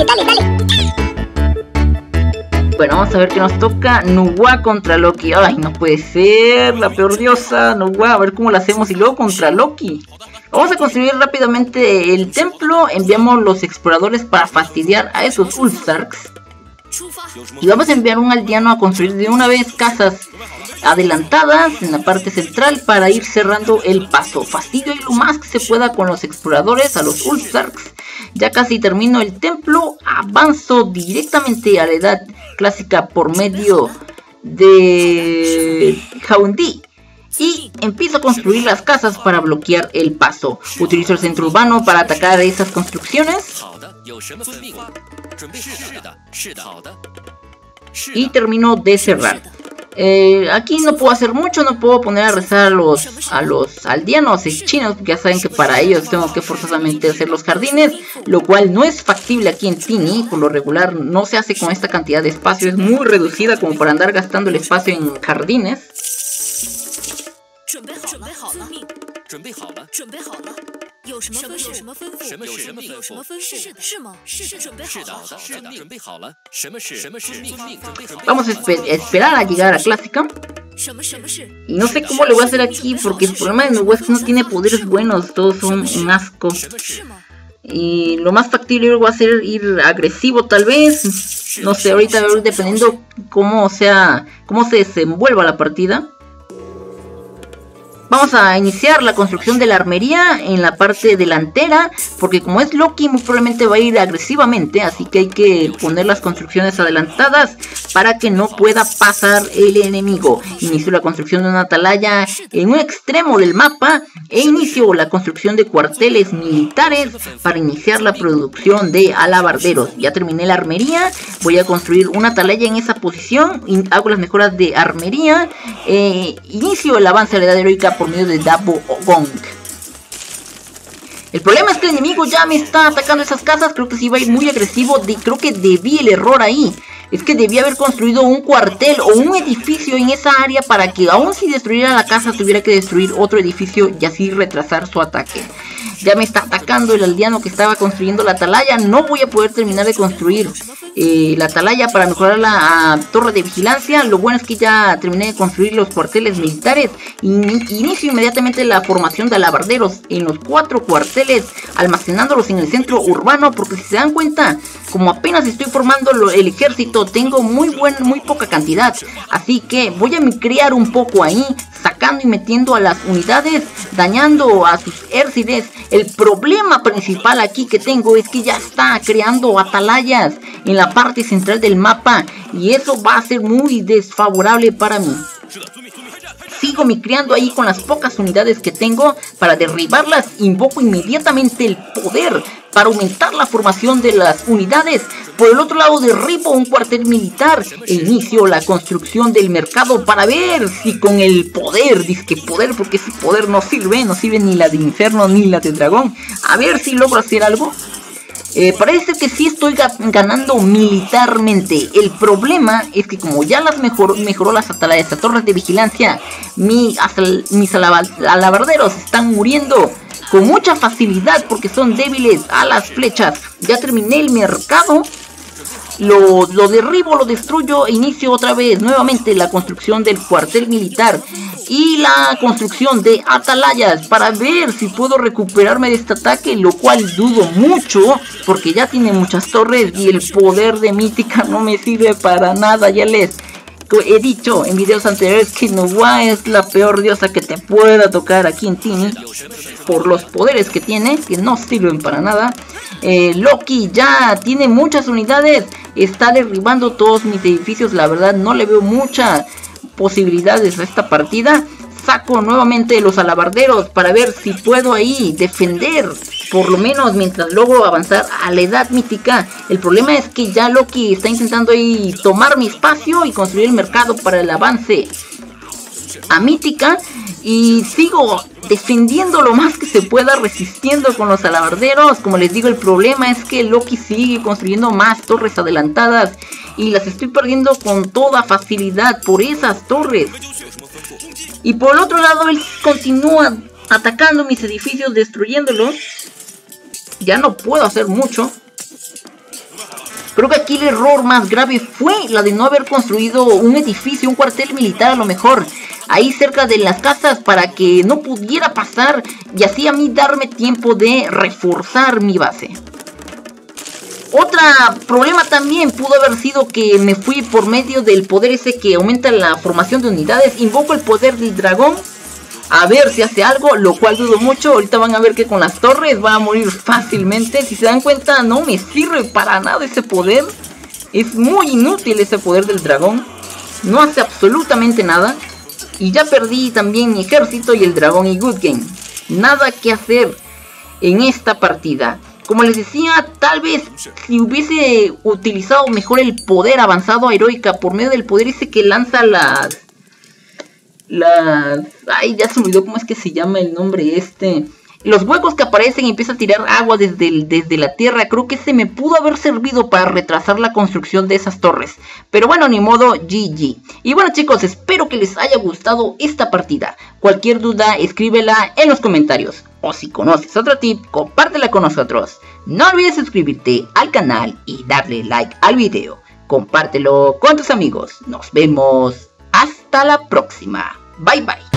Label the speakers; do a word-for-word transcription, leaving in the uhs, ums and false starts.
Speaker 1: dale, dale, dale.
Speaker 2: Bueno, vamos a ver qué nos toca. Nuwa contra Loki. Ay, no puede ser, la peor diosa. Nuwa, a ver cómo la hacemos. Y luego contra Loki. Vamos a construir rápidamente el templo. Enviamos los exploradores para fastidiar a esos Ulfstarks. Y vamos a enviar un aldeano a construir de una vez casas adelantadas en la parte central para ir cerrando el paso. Fastidio y lo más que se pueda con los exploradores, a los Ulfstarks. Ya casi termino el templo. Avanzo directamente a la edad clásica por medio de Jaundi. Y empiezo a construir las casas para bloquear el paso. Utilizo el centro urbano para atacar esas construcciones. Y termino de cerrar. Eh, aquí no puedo hacer mucho, no puedo poner a rezar a los, a los aldeanos chinos, porque ya saben que para ellos tengo que forzosamente hacer los jardines, lo cual no es factible aquí en Tiny. Por lo regular no se hace con esta cantidad de espacio, es muy reducida como para andar gastando el espacio en jardines. Vamos a esper esperar a llegar a clásica. Y no sé cómo le voy a hacer aquí, porque el problema de Nuwa es que no tiene poderes buenos, todos son un asco. Y lo más factible va a ser ir agresivo tal vez. No sé, ahorita dependiendo cómo sea, cómo se desenvuelva la partida. Vamos a iniciar la construcción de la armería en la parte delantera, porque como es Loki muy probablemente va a ir agresivamente, así que hay que poner las construcciones adelantadas para que no pueda pasar el enemigo. Inicio la construcción de una atalaya en un extremo del mapa e inicio la construcción de cuarteles militares para iniciar la producción de alabarderos. Ya terminé la armería, voy a construir una atalaya en esa posición, hago las mejoras de armería, eh, inicio el avance a la edad heroica por medio de Dabo Gong. El problema es que el enemigo ya me está atacando esas casas. Creo que sí va a ir muy agresivo. De, creo que debí el error ahí. Es que debía haber construido un cuartel o un edificio en esa área para que aun si destruyera la casa tuviera que destruir otro edificio y así retrasar su ataque. Ya me está atacando el aldeano que estaba construyendo la atalaya. No voy a poder terminar de construir eh, la atalaya para mejorar la uh, torre de vigilancia. Lo bueno es que ya terminé de construir los cuarteles militares. In inicio inmediatamente la formación de alabarderos en los cuatro cuarteles, almacenándolos en el centro urbano, porque si se dan cuenta, como apenas estoy formando lo, el ejército, tengo muy buen, muy poca cantidad. Así que voy a micrear un poco ahí, sacando y metiendo a las unidades, dañando a sus ércides. El problema principal aquí que tengo es que ya está creando atalayas en la parte central del mapa y eso va a ser muy desfavorable para mí. Sigo micreando ahí con las pocas unidades que tengo para derribarlas. Invoco inmediatamente el poder para aumentar la formación de las unidades. Por el otro lado derribo un cuartel militar e inicio la construcción del mercado para ver si con el poder, disque poder, porque ese poder no sirve, no sirve ni la de Inferno ni la de Dragón. A ver si logro hacer algo. Eh, parece que sí estoy ganando militarmente. El problema es que como ya las mejor, mejoró las atalayas, las torres de vigilancia, mi, mis alabarderos están muriendo con mucha facilidad porque son débiles a las flechas. Ya terminé el mercado. Lo, lo derribo, lo destruyo e inicio otra vez nuevamente la construcción del cuartel militar y la construcción de atalayas para ver si puedo recuperarme de este ataque, lo cual dudo mucho porque ya tiene muchas torres y el poder de mítica no me sirve para nada. Ya les he dicho en videos anteriores que Nuwa es la peor diosa que te pueda tocar aquí en Tiny por los poderes que tiene, que no sirven para nada. eh, Loki ya tiene muchas unidades, está derribando todos mis edificios. La verdad no le veo muchas posibilidades a esta partida. Saco nuevamente los alabarderos para ver si puedo ahí defender, por lo menos mientras logro avanzar a la edad mítica. El problema es que ya Loki está intentando ahí tomar mi espacio y construir el mercado para el avance a mítica. Y sigo defendiendo lo más que se pueda, resistiendo con los alabarderos. Como les digo, el problema es que Loki sigue construyendo más torres adelantadas y las estoy perdiendo con toda facilidad por esas torres. Y por el otro lado él continúa atacando mis edificios, destruyéndolos. Ya no puedo hacer mucho. Creo que aquí el error más grave fue la de no haber construido un edificio, un cuartel militar a lo mejor, ahí cerca de las casas para que no pudiera pasar y así a mí darme tiempo de reforzar mi base. Otro problema también pudo haber sido que me fui por medio del poder ese que aumenta la formación de unidades. Invoco el poder del dragón a ver si hace algo, lo cual dudo mucho. Ahorita van a ver que con las torres va a morir fácilmente. Si se dan cuenta, no me sirve para nada ese poder. Es muy inútil ese poder del dragón. No hace absolutamente nada. Y ya perdí también mi ejército y el dragón y Good Game. Nada que hacer en esta partida. Como les decía, tal vez si hubiese utilizado mejor el poder avanzado a Heroica por medio del poder ese que lanza las... Las... Ay, ya se me olvidó cómo es que se llama el nombre este... Los huecos que aparecen y empieza a tirar agua desde, el, desde la tierra. Creo que se me pudo haber servido para retrasar la construcción de esas torres. Pero bueno, ni modo, G G. Y bueno chicos, espero que les haya gustado esta partida. Cualquier duda, escríbela en los comentarios. O si conoces otro tip, compártela con nosotros. No olvides suscribirte al canal y darle like al video. Compártelo con tus amigos. Nos vemos hasta la próxima. Bye bye.